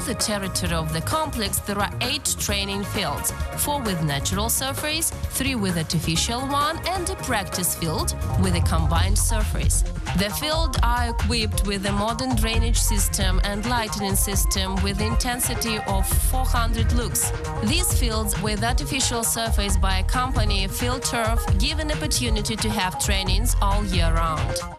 the territory of the complex there are 8 training fields, 4 with natural surface, 3 with artificial one, and a practice field with a combined surface. The fields are equipped with a modern drainage system and lighting system with intensity of 400 lux. These fields with artificial surface by a company Field Turf give an opportunity to have trainings all year round.